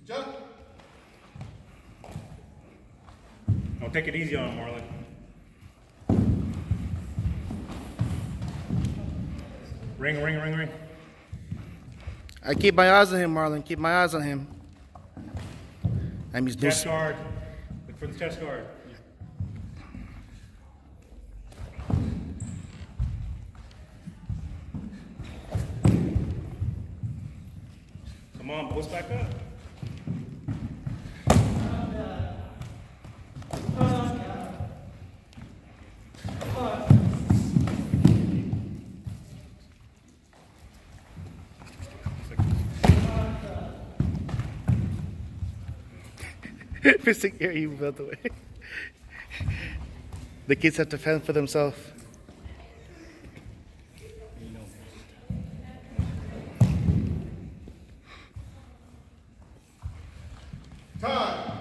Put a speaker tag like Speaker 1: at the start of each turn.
Speaker 1: Jump.
Speaker 2: I'll take it easy on him, Marlon. Ring.
Speaker 3: I keep my eyes on him, Marlon. Keep my eyes on him.
Speaker 2: Chest guard. Look for the chest guard. Come on, push back up.
Speaker 3: Missing air, you move out the way. The kids have to fend for themselves.
Speaker 1: Time.